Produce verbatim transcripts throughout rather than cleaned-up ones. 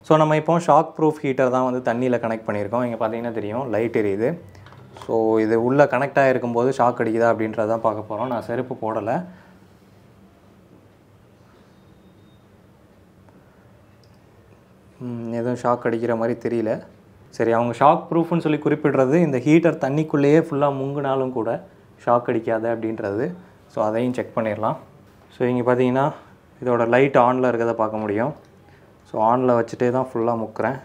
So நம்ம இப்போ shock proof heater தான் வந்து தண்ணியில் கனெக்ட் பண்ணியிருக்கோம். இங்கே பார்த்தீங்கன்னா தெரியும் லைட் எரியுது. ஸோ இது உள்ளே கனெக்ட் ஆகிருக்கும்போது ஷாக் அடிக்குதா அப்படின்றதான் பார்க்க போகிறோம். நான் செருப்பு போடலை. எதுவும் ஷாக் அடிக்கிற மாதிரி தெரியல. சரி, அவங்க ஷாக் ப்ரூஃப்னு சொல்லி குறிப்பிடுறது இந்த ஹீட்டர் தண்ணிக்குள்ளேயே ஃபுல்லாக முங்குனாலும் கூட ஷாக் அடிக்காத அப்படின்றது. ஸோ அதையும் செக் பண்ணிடலாம். ஸோ இங்கே பார்த்தீங்கன்னா இதோட லைட் ஆனில் இருக்கிறத பார்க்க முடியும். ஸோ ஆனில் வச்சுட்டே தான் ஃபுல்லாக முக்கிறேன்.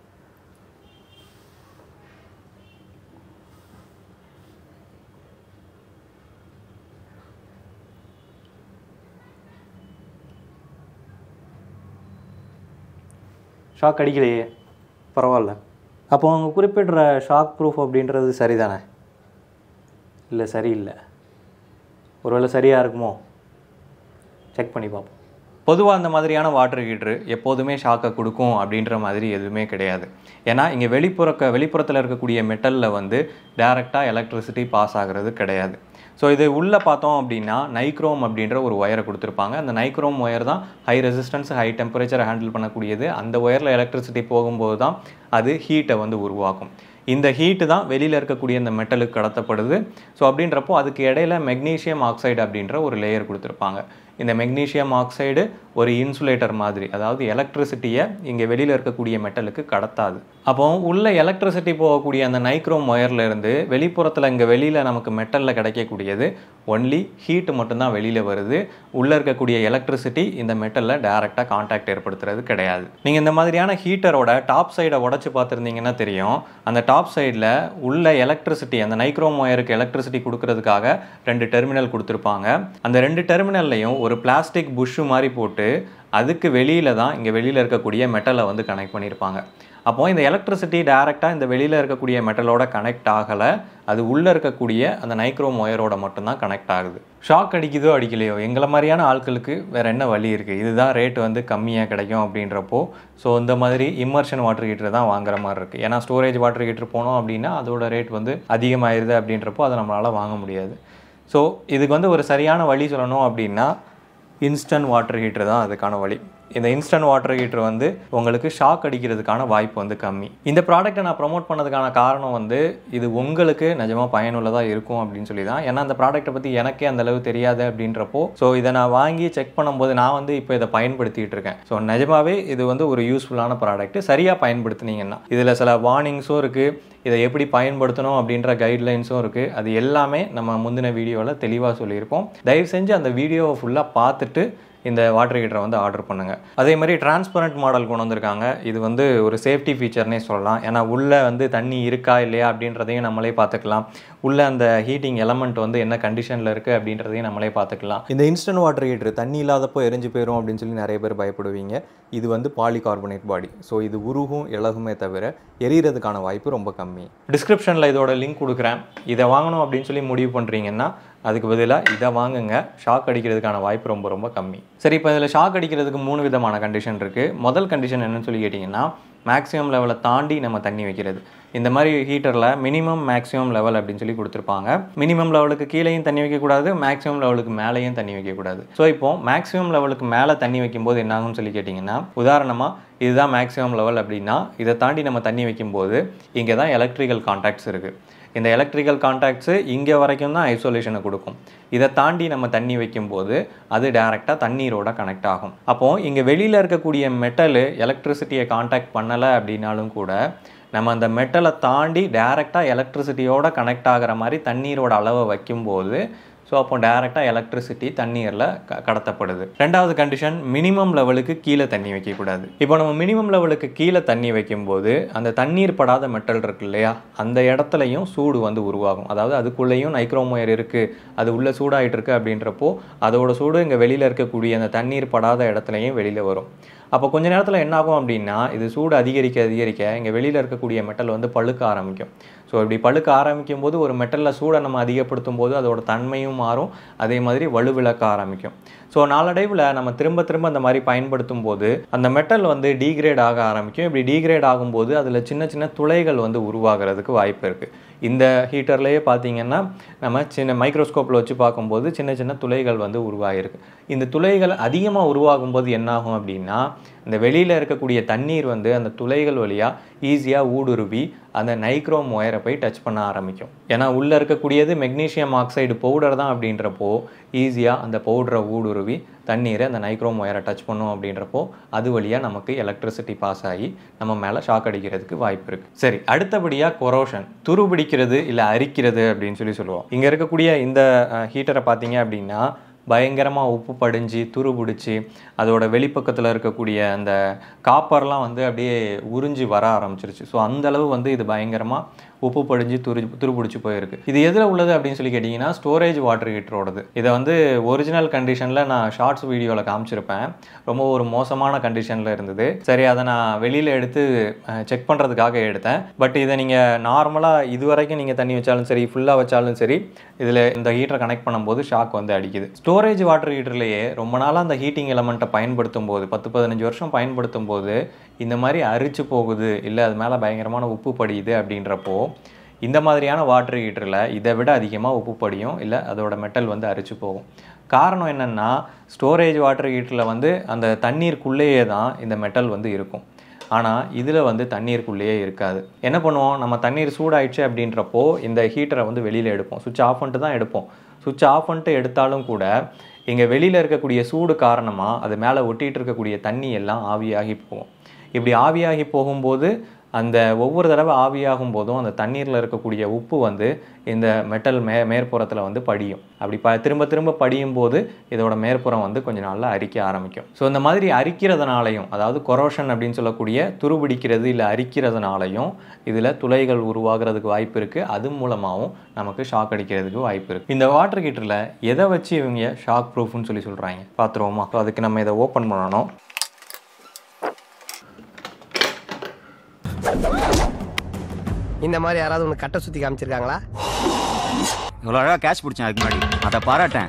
ஷாக் அடிக்கலையே, பரவாயில்ல. அப்போ அவங்க குறிப்பிடுற ஷாக் ப்ரூஃப் அப்படின்றது சரிதானே? இல்லை, சரியில்லை. ஒருவேளை சரியாக இருக்குமோ? செக் பண்ணி பார்ப்போம். பொதுவாக அந்த மாதிரியான வாட்டர் ஹீட்ரு எப்போதுமே ஷாக்கை கொடுக்கும் அப்படின்ற மாதிரி எதுவுமே கிடையாது. ஏன்னா இங்கே வெளிப்புற வெளிப்புறத்தில் இருக்கக்கூடிய மெட்டலில் வந்து டைரெக்டாக எலக்ட்ரிசிட்டி பாஸ் ஆகிறது கிடையாது. ஸோ இது உள்ளே பார்த்தோம் அப்படின்னா நைக்ரோம் அப்படின்ற ஒரு ஒயரை கொடுத்துருப்பாங்க. அந்த நைக்ரோம் ஒயர் தான் ஹை ரெசிஸ்டன்ஸ் ஹை டெம்பரேச்சரை ஹேண்டில் பண்ணக்கூடியது. அந்த ஒயரில் எலக்ட்ரிசிட்டி போகும்போது தான் அது ஹீட்டை வந்து உருவாக்கும். இந்த ஹீட்டு தான் வெளியில் இருக்கக்கூடிய இந்த மெட்டலுக்கு கடத்தப்படுது. ஸோ அப்படின்றப்போ அதுக்கு இடையில மெக்னீஷியம் ஆக்சைடு அப்படின்ற ஒரு லேயர் கொடுத்துருப்பாங்க. இந்த மெக்னீஷியம் ஆக்சைடு ஒரு இன்சுலேட்டர் மாதிரி, அதாவது எலக்ட்ரிசிட்டியை இங்கே வெளியில் இருக்கக்கூடிய மெட்டலுக்கு கடத்தாது. அப்போ உள்ள எலக்ட்ரிசிட்டி போகக்கூடிய அந்த நைக்ரோம் ஒயர்லேருந்து வெளிப்புறத்தில் இங்கே வெளியில் நமக்கு மெட்டலில் கிடைக்கக்கூடியது ஒன்லி ஹீட்டு மட்டும்தான் வெளியில் வருது. உள்ளே இருக்கக்கூடிய எலக்ட்ரிசிட்டி இந்த மெட்டலில் டைரெக்டாக கான்டாக்ட் ஏற்படுத்துறது கிடையாது. நீங்கள் இந்த மாதிரியான ஹீட்டரோட டாப் சைடை உடச்சி பார்த்துருந்தீங்கன்னா தெரியும். அந்த டாப் சைடில் உள்ள எலக்ட்ரிசிட்டி, அந்த நைக்ரோம் ஒயருக்கு எலக்ட்ரிசிட்டி கொடுக்கறதுக்காக ரெண்டு டெர்மினல் கொடுத்துருப்பாங்க. அந்த ரெண்டு டெர்மினல்லையும் ஒரு பிளாஸ்டிக் புஷ்ஷு மாதிரி போட்டு அதுக்கு வெளியில் தான் இங்கே வெளியில் இருக்கக்கூடிய மெட்டலை வந்து கனெக்ட் பண்ணியிருப்பாங்க. அப்போது இந்த எலக்ட்ரிசிட்டி டைரெக்டாக இந்த வெளியில் இருக்கக்கூடிய மெட்டலோட கனெக்ட் ஆகலை. அது உள்ளே இருக்கக்கூடிய அந்த நைக்ரோம் ஒயரோட மட்டும்தான் கனெக்ட் ஆகுது. ஷாக் அடிக்குதோ அடிக்கலையோ, எங்களை மாதிரியான ஆட்களுக்கு வேறு என்ன வழி இருக்குது? இதுதான் ரேட் வந்து கம்மியாக கிடைக்கும் அப்படின்றப்போ ஸோ இந்த மாதிரி இம்மர்ஷன் வாட்டர் ஹீட்டர் தான் வாங்குற மாதிரி இருக்குது. ஏன்னா ஸ்டோரேஜ் வாட்டர் ஹீட்டர் போனோம் அப்படின்னா அதோட ரேட் வந்து அதிகமாகிடுது அப்படின்றப்போ அதை நம்மளால் வாங்க முடியாது. ஸோ இதுக்கு வந்து ஒரு சரியான வழி சொல்லணும் அப்படின்னா இன்ஸ்டன்ட் வாட்டர் ஹீட்டர் தான் அதுக்கான வழி. இந்த இன்ஸ்டன்ட் வாட்டர் ஹீட்டர் வந்து உங்களுக்கு ஷாக் அடிக்கிறதுக்கான வாய்ப்பு வந்து கம்மி. இந்த ப்ராடக்ட்டை நான் ப்ரொமோட் பண்ணதுக்கான காரணம் வந்து இது உங்களுக்கு நிஜமாக பயனுள்ளதாக இருக்கும் அப்படின்னு சொல்லி தான். ஏன்னா அந்த ப்ராடக்ட்டை பற்றி எனக்கே அந்தளவு தெரியாது அப்படின்றப்போ ஸோ இதை நான் வாங்கி செக் பண்ணும்போது நான் வந்து இப்போ இதை பயன்படுத்திகிட்டு இருக்கேன். ஸோ நிஜமாகவே இது வந்து ஒரு யூஸ்ஃபுல்லான ப்ராடக்ட். சரியாக பயன்படுத்தினீங்கன்னா இதில் சில வார்னிங்ஸும் இருக்குது, இதை எப்படி பயன்படுத்தணும் அப்படின்ற கைட்லைன்ஸும் இருக்குது. அது எல்லாமே நம்ம முந்தின வீடியோவில் தெளிவாக சொல்லியிருப்போம். தயவு செஞ்சு அந்த வீடியோவை ஃபுல்லாக பார்த்துட்டு இந்த வாட்டர் ஹீட்டரை வந்து ஆர்டர் பண்ணுங்கள். அதே மாதிரி டிரான்ஸ்பரண்ட் மாடல் கொண்டு வந்திருக்காங்க. இது வந்து ஒரு சேஃப்டி ஃபீச்சர்னே சொல்லலாம். ஏன்னா உள்ளே வந்து தண்ணி இருக்கா இல்லையா அப்படின்றதையும் நம்மளே பார்த்துக்கலாம். உள்ளே அந்த ஹீட்டிங் எலமெண்ட் வந்து என்ன கண்டிஷனில் இருக்குது அப்படின்றதையும் நம்மளே பார்த்துக்கலாம். இந்த இன்ஸ்டன்ட் வாட்டர் ஹீட்டர் தண்ணி இல்லாதப்போ எரிஞ்சு போயிடும் அப்படின்னு சொல்லி நிறைய பேர் பயப்படுவீங்க. இது வந்து பாலிகார்பனேட் பாடி. ஸோ இது உருகும் இலகுமே தவிர எரியறதுக்கான வாய்ப்பு ரொம்ப கம்மி. டிஸ்கிரிப்ஷனில் இதோட லிங்க் கொடுக்குறேன். இதை வாங்கணும் அப்படின்னு சொல்லி முடிவு பண்ணுறீங்கன்னா அதுக்கு பதிலாக இதை வாங்குங்க. ஷாக் அடிக்கிறதுக்கான வாய்ப்பு ரொம்ப ரொம்ப கம்மி. சரி, இப்போ இதில் ஷாக் அடிக்கிறதுக்கு மூணு விதமான கண்டிஷன் இருக்குது. முதல் கண்டிஷன் என்னன்னு சொல்லி கேட்டிங்கன்னா மேக்ஸிமம் லெவலை தாண்டி நம்ம தண்ணி வைக்கிறது. இந்த மாதிரி ஹீட்டரில் மினிமம் மேக்ஸிமம் லெவல் அப்படின்னு சொல்லி கொடுத்துருப்பாங்க. மினிமம் லெவலுக்கு கீழேயும் தண்ணி வைக்கக்கூடாது, மேக்ஸிமம் லெவலுக்கு மேலேயும் தண்ணி வைக்கக்கூடாது. ஸோ இப்போது மேக்ஸிமம் லெவலுக்கு மேலே தண்ணி வைக்கும்போது என்ன ஆகும்னு சொல்லி கேட்டிங்கன்னா உதாரணமாக இதுதான் மேக்ஸிமம் லெவல் அப்படின்னா இதை தாண்டி நம்ம தண்ணி வைக்கும்போது இங்கே தான் எலக்ட்ரிக்கல் கான்டாக்ட்ஸ் இருக்குது. இந்த எலக்ட்ரிக்கல் கான்டாக்ட்ஸு இங்கே வரைக்கும் தான் ஐசோலேஷனை கொடுக்கும். இதை தாண்டி நம்ம தண்ணி வைக்கும்போது அது டைரெக்டாக தண்ணீரோட கனெக்ட் ஆகும். அப்போது இங்கே வெளியில் இருக்கக்கூடிய மெட்டலு எலக்ட்ரிசிட்டியை கான்டாக்ட் பண்ணலை அப்படின்னாலும் கூட நம்ம அந்த மெட்டலை தாண்டி டைரெக்டாக எலக்ட்ரிசிட்டியோட கனெக்ட் ஆகிற மாதிரி தண்ணீரோட அளவை வைக்கும்போது ஸோ அப்போ டைரெக்டாக எலக்ட்ரிசிட்டி தண்ணீரில் க கடத்தப்படுது. ரெண்டாவது கண்டிஷன் மினிமம் லெவலுக்கு கீழே தண்ணி வைக்கக்கூடாது. இப்போ நம்ம மினிமம் லெவலுக்கு கீழே தண்ணி வைக்கும்போது அந்த தண்ணீர் படாத மெட்டல் இருக்கு இல்லையா, அந்த இடத்துலையும் சூடு வந்து உருவாகும். அதாவது அதுக்குள்ளேயும் நைக்ரோம் ஒயர் இருக்குது, அது உள்ளே சூடாகிட்டு இருக்குது அப்படின்றப்போ அதோட சூடு இங்கே வெளியில் இருக்கக்கூடிய அந்த தண்ணீர் படாத இடத்துலையும் வெளியில் வரும். அப்போ கொஞ்ச நேரத்தில் என்ன ஆகும் அப்படின்னா இது சூடு அதிகரிக்க அதிகரிக்க இங்கே வெளியில் இருக்கக்கூடிய மெட்டல் வந்து பழுக்க ஆரம்பிக்கும். ஸோ இப்படி பழுக்க ஆரம்பிக்கும் போது ஒரு மெட்டலில் சூடை நம்ம அதிகப்படுத்தும் போது அதோட தன்மையும் மாறும், அதே மாதிரி வலுவிழக்க ஆரம்பிக்கும். ஸோ நாளடைவில் நம்ம திரும்ப திரும்ப அந்த மாதிரி பயன்படுத்தும் போது அந்த மெட்டல் வந்து டீக்ரேட் ஆக ஆரம்பிக்கும். இப்படி டீக்ரேட் ஆகும்போது அதில் சின்ன சின்ன துளைகள் வந்து உருவாகிறதுக்கு வாய்ப்பு இருக்குது. இந்த ஹீட்டர்லேயே பார்த்தீங்கன்னா நம்ம சின்ன மைக்ரோஸ்கோப்பில் வச்சு பார்க்கும்போது சின்ன சின்ன துளைகள் வந்து உருவாகிருக்கு. இந்த துளைகள் அதிகமாக உருவாகும்போது என்னாகும் அப்படின்னா இந்த வெளியில் இருக்கக்கூடிய தண்ணீர் வந்து அந்த துளைகள் வழியாக ஈஸியாக ஊடுருவி அந்த நைக்ரோம் ஒயரை போய் டச் பண்ண ஆரம்பிக்கும். ஏன்னா உள்ளே இருக்கக்கூடியது மெக்னீஷியம் ஆக்சைடு பவுடர் தான் அப்படின்றப்போ ஈஸியாக அந்த பவுடரை ஊடுருவி தண்ணீரை அந்த நைக்ரோம் ஒயரை டச் பண்ணும் அப்படின்றப்போ அது வழியாக நமக்கு எலக்ட்ரிசிட்டி பாஸ் ஆகி நம்ம மேலே ஷாக் அடிக்கிறதுக்கு வாய்ப்பு இருக்குது. சரி, அடுத்தபடியாக கொரோஷன், துருபிடிக்கிறது இல்லை அரிக்கிறது அப்படின்னு சொல்லி சொல்லுவோம். இங்கே இருக்கக்கூடிய இந்த ஹீட்டரை பார்த்தீங்க அப்படின்னா பயங்கரமாக உப்பு படிஞ்சு துரு பிடிச்சி அதோட வெளிப்பக்கத்தில் இருக்கக்கூடிய அந்த காப்பர்லாம் வந்து அப்படியே உறிஞ்சி வர ஆரம்பிச்சிருச்சு. ஸோ அந்தளவு வந்து இது பயங்கரமாக உப்பு படிஞ்சு துரு துருபிடிச்சி போயிருக்கு. இது எதில் உள்ளது அப்படின்னு சொல்லி கேட்டிங்கன்னா ஸ்டோரேஜ் வாட்டர் ஹீட்டரோடது. இதை வந்து ஒரிஜினல் கண்டிஷனில் நான் ஷார்ட்ஸ் வீடியோவில் காமிச்சிருப்பேன். ரொம்ப ஒரு மோசமான கண்டிஷனில் இருந்தது. சரி, அதை நான் வெளியில் எடுத்து செக் பண்ணுறதுக்காக எடுத்தேன். பட் இதை நீங்கள் நார்மலாக இது வரைக்கும் நீங்கள் தண்ணி வச்சாலும் சரி, ஃபுல்லாக வச்சாலும் சரி, இதில் இந்த ஹீட்டரை கனெக்ட் பண்ணும்போது ஷாக் வந்து அடிக்குது. ஸ்டோரேஜ் வாட்டர் ஹீட்டர்லேயே ரொம்ப நாளாக அந்த ஹீட்டிங் எலமெண்ட்டை பயன்படுத்தும் போது பத்து பதினஞ்சு வருஷம் பயன்படுத்தும் போது இந்த மாதிரி அரிச்சு போகுது, இல்லை அது மேலே பயங்கரமான உப்பு படியுது அப்படின்றப்போ இந்த மாதிரியான வாட்டர் ஹீட்டரில் இதை விட அதிகமாக உப்பு படியும், இல்லை அதோட மெட்டல் வந்து அரிச்சு போகும். காரணம் என்னென்னா ஸ்டோரேஜ் வாட்டர் ஹீட்டரில் வந்து அந்த தண்ணீருக்குள்ளேயே தான் இந்த மெட்டல் வந்து இருக்கும். ஆனால் இதில் வந்து தண்ணீருக்குள்ளேயே இருக்காது. என்ன பண்ணுவோம், நம்ம தண்ணீர் சூடாயிடுச்சு அப்படின்றப்போ இந்த ஹீட்டரை வந்து வெளியில் எடுப்போம். சுவிட்ச் ஆஃப் பண்ணிட்டு தான் எடுப்போம். சுவிட்ச் ஆஃப் பண்ணிட்டு எடுத்தாலும் கூட இங்கே வெளியில் இருக்கக்கூடிய சூடு காரணமாக அது மேலே ஒட்டிகிட்டு இருக்கக்கூடிய தண்ணி எல்லாம் ஆவியாகி போகும். இப்படி ஆவியாகி போகும்போது அந்த ஒவ்வொரு தடவை ஆவியாகும் போதும் அந்த தண்ணீரில் இருக்கக்கூடிய உப்பு வந்து இந்த மெட்டல் மே மேற்புறத்தில் வந்து படியும். அப்படி ப திரும்ப திரும்ப படியும் போது இதோட மேற்புறம் வந்து கொஞ்சம் நாளில் அரிக்க ஆரம்பிக்கும். ஸோ இந்த மாதிரி அரிக்கிறதுனாலையும், அதாவது கொரோஷன் அப்படின்னு சொல்லக்கூடிய துருபிடிக்கிறது இல்லை அரிக்கிறதுனாலையும் இதில் துளைகள் உருவாகிறதுக்கு வாய்ப்பு இருக்குது. அது மூலமாகவும் நமக்கு ஷாக் அடிக்கிறதுக்கு வாய்ப்பு இருக்குது. இந்த வாட்டர் ஹீட்டரில் எதை வச்சு இவங்க ஷாக் ப்ரூஃப்னு சொல்லி சொல்கிறாங்க பார்த்துருவோமா? ஸோ அதுக்கு நம்ம இதை ஓப்பன் பண்ணணும். இந்த மாதிரி யாராவது உனக்கு கட்ட சுத்தி காமிச்சிருக்காங்களா? இவ்வளோ அழகாக கேட்ச் பிடிச்சேன் அதுக்கு முன்னாடி, அதை பாராட்டேன்.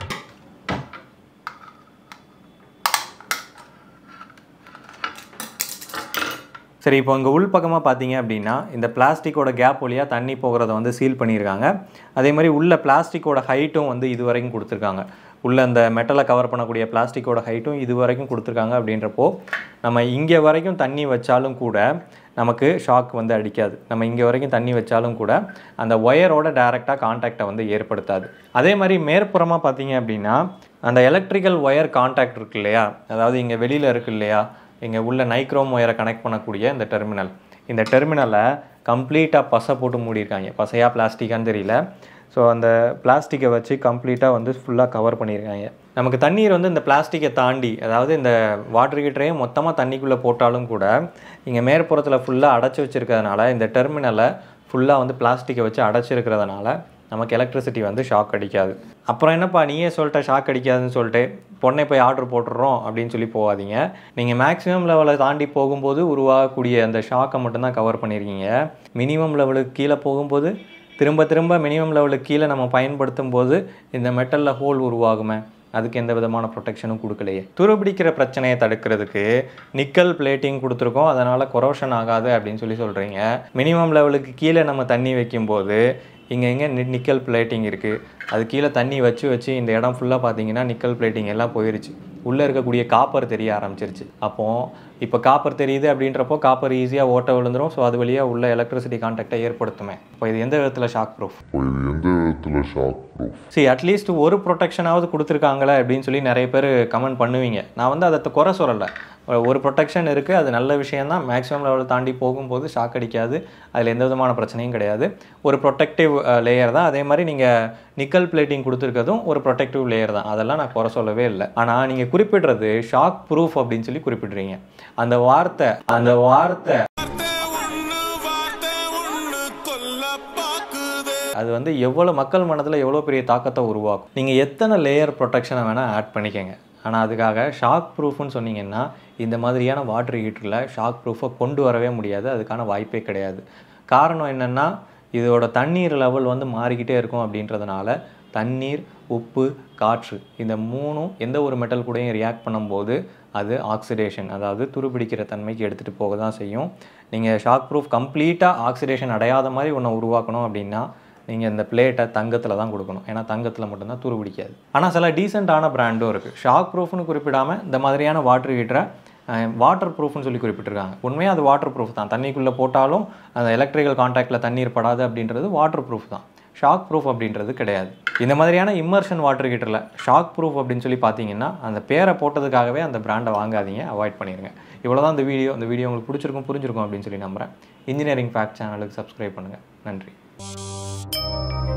சரி, இப்போ இங்கே உள் பக்கமாக பார்த்தீங்க அப்படின்னா இந்த பிளாஸ்டிக்கோட கேப் வழியாக தண்ணி போகிறத வந்து சீல் பண்ணியிருக்காங்க. அதே மாதிரி உள்ள பிளாஸ்டிக்கோட ஹைட்டும் வந்து இது வரைக்கும் கொடுத்துருக்காங்க. உள்ள அந்த மெட்டலை கவர் பண்ணக்கூடிய பிளாஸ்டிக்கோட ஹைட்டும் இது வரைக்கும் கொடுத்துருக்காங்க. அப்படின்றப்போ நம்ம இங்கே வரைக்கும் தண்ணி வச்சாலும் கூட நமக்கு ஷாக் வந்து அடிக்காது. நம்ம இங்கே வரைக்கும் தண்ணி வச்சாலும் கூட அந்த ஒயரோட டைரெக்டாக கான்டாக்டை வந்து ஏற்படுத்தாது. அதே மாதிரி மேற்புறமாக பார்த்தீங்க அப்படின்னா அந்த எலக்ட்ரிக்கல் ஒயர் கான்டாக்ட் இருக்கு இல்லையா, அதாவது இங்கே வெளியில் இருக்கு இல்லையா, இங்கே உள்ள நைக்ரோம் ஒயரை கனெக்ட் பண்ணக்கூடிய இந்த டெர்மினல், இந்த டெர்மினலை கம்ப்ளீட்டாக பசை போட்டு மூடியிருக்காங்க. பசையாக பிளாஸ்டிக்கான்னு தெரியல. ஸோ அந்த பிளாஸ்டிக்கை வச்சு கம்ப்ளீட்டாக வந்து ஃபுல்லாக கவர் பண்ணியிருக்காங்க. நமக்கு தண்ணீர் வந்து இந்த பிளாஸ்டிக்கை தாண்டி, அதாவது இந்த வாட்டர் ஹீட்டரையும் மொத்தமாக தண்ணிக்குள்ளே போட்டாலும் கூட இங்கே மேற்புறத்தில் ஃபுல்லாக அடைச்சி வச்சுருக்கிறதுனால, இந்த டெர்மினலை ஃபுல்லாக வந்து பிளாஸ்டிக்கை வச்சு அடைச்சிருக்கிறதுனால நமக்கு எலக்ட்ரிசிட்டி வந்து ஷாக் அடிக்காது. அப்புறம் என்னப்பா நீயே சொல்லிட்ட ஷாக் அடிக்காதுன்னு சொல்லிட்டு பொண்ணை போய் ஆர்டர் போட்டுடுறோம் அப்படின்னு சொல்லி போகாதீங்க. நீங்கள் மேக்ஸிமம் லெவலை தாண்டி போகும்போது உருவாகக்கூடிய அந்த ஷாக்கை மட்டும்தான் கவர் பண்ணியிருக்கீங்க. மினிமம் லெவலுக்கு கீழே போகும்போது திரும்ப திரும்ப மினிமம் லெவலுக்கு கீழே நம்ம பயன்படுத்தும் போது இந்த மெட்டலில் ஹோல் உருவாகுமே, அதுக்கு எந்த விதமான ப்ரொடெக்ஷனும் கொடுக்கலையே. துருபிடிக்கிற பிரச்சனையை தடுக்கிறதுக்கு நிக்கல் பிளேட்டிங் கொடுத்துருக்கோம், அதனால் கொரோஷன் ஆகாது அப்படின்னு சொல்லி சொல்கிறீங்க. மினிமம் லெவலுக்கு கீழே நம்ம தண்ணி வைக்கும்போது இங்கே எங்கே நிக்கல் பிளேட்டிங் இருக்குது, அது கீழே தண்ணி வச்சு வச்சு இந்த இடம் ஃபுல்லாக பார்த்தீங்கன்னா நிக்கல் பிளேட்டிங் எல்லாம் போயிடுச்சு. உள்ளே இருக்கக்கூடிய காப்பர் தெரிய ஆரம்பிச்சிருச்சு. அப்போது இப்போ காப்பர் தெரியுது அப்படின்றப்போ காப்பர் ஈஸியாக ஓட்ட விழுந்துடும். ஸோ அது வழியாக உள்ள எலக்ட்ரிசிட்டி கான்டாக்டை ஏற்படுத்துமே. இப்போ இது எந்த விதத்தில் ஷாக் ப்ரூஃப்? இது எந்த விதத்தில் ஷாக் ப்ரூஃப்? சரி, அட்லீஸ்ட் ஒரு ப்ரொடெக்ஷனாவது கொடுத்துருக்காங்களே அப்படின்னு சொல்லி நிறைய பேர் கமெண்ட் பண்ணுவீங்க. நான் வந்து அதை குறை சொல்லலை. ஒரு ப்ரொடெக்ஷன் இருக்குது, அது நல்ல விஷயந்தான். மேக்ஸிமம் லெவலில் தாண்டி போகும்போது ஷாக் அடிக்காது, அதில் எந்த விதமான பிரச்சனையும் கிடையாது. ஒரு ப்ரொடெக்டிவ் லேயர் தான். அதே மாதிரி நீங்கள் நிக்கல் பிளேட்டிங் கொடுத்துருக்கதும் ஒரு ப்ரொடெக்டிவ் லேயர் தான். அதெல்லாம் நான் குறை சொல்லவே இல்லை. ஆனால் நீங்கள் குறிப்பிடுறது ஷாக் ப்ரூஃப் அப்படின்னு சொல்லி குறிப்பிடுறீங்க. அந்த வார்த்தை அந்த வார்த்தை அது வந்து எவ்வளோ மக்கள் மனதில் எவ்வளோ பெரிய தாக்கத்தை உருவாக்கும். நீங்கள் எத்தனை லேயர் ப்ரொடெக்ஷனை வேணால் ஆட் பண்ணிக்கங்க. ஆனால் அதுக்காக ஷாக் ப்ரூஃப்னு சொன்னீங்கன்னா இந்த மாதிரியான வாட்டர் ஹீட்டரில் ஷாக் ப்ரூஃபை கொண்டு வரவே முடியாது. அதுக்கான வாய்ப்பே கிடையாது. காரணம் என்னென்னா இதோட தண்ணீர் லெவல் வந்து மாறிக்கிட்டே இருக்கும். அப்படின்றதுனால தண்ணீர், உப்பு, காற்று இந்த மூணும் எந்த ஒரு மெட்டல் கூடயும் ரியாக்ட் பண்ணும்போது அது ஆக்சிடேஷன், அதாவது துருப்பிடிக்கிற தன்மைக்கு எடுத்துகிட்டு போக தான் செய்யும். நீங்கள் ஷாக் ப்ரூஃப் கம்ப்ளீட்டாக ஆக்சிடேஷன் அடையாத மாதிரி ஒன்றை உருவாக்கணும் அப்படின்னா நீங்கள் இந்த பிளேட்டை தங்கத்தில் தான் கொடுக்கணும். ஏன்னா தங்கத்தில் மட்டும்தான் துருப்பிடிக்காது. ஆனால் சில டீசெண்டான பிராண்டும் இருக்குது. ஷாக் ப்ரூஃப்னு குறிப்பிடாமல் இந்த மாதிரியான வாட்டர் ஹீட்டரை வாட்டர் ப்ரூஃப்னு சொல்லி குறிப்பிட்டிருக்காங்க. உண்மையாக அது வாட்டர் ப்ரூஃப் தான். தண்ணிக்குள்ளே போட்டாலும் அந்த எலக்ட்ரிக்கல் கான்டாக்டில் தண்ணீர் படாது அப்படின்றது வாட்டர் ப்ரூஃப் தான். ஷாக் ப்ரூஃப் அப்படின்றது கிடையாது. இந்த மாதிரியான இம்மர்ஷன் வாட்டர் ஹீட்டரில் ஷாக் ப்ரூஃப் அப்படின்னு சொல்லி பார்த்தீங்கன்னா அந்த பேரை போட்டதுக்காகவே அந்த பிராண்டை வாங்காதீங்க, அவாய்ட் பண்ணிடுங்க. இவ்வளோ தான் இந்த வீடியோ. இந்த வீடியோ உங்களுக்கு பிடிச்சிருக்கும் புரிஞ்சிருக்கும் அப்படின்னு சொல்லி நம்புகிறேன். இன்ஜினியரிங் ஃபேக்ட் சேனலுக்கு சப்ஸ்கிரைப் பண்ணுங்கள். நன்றி.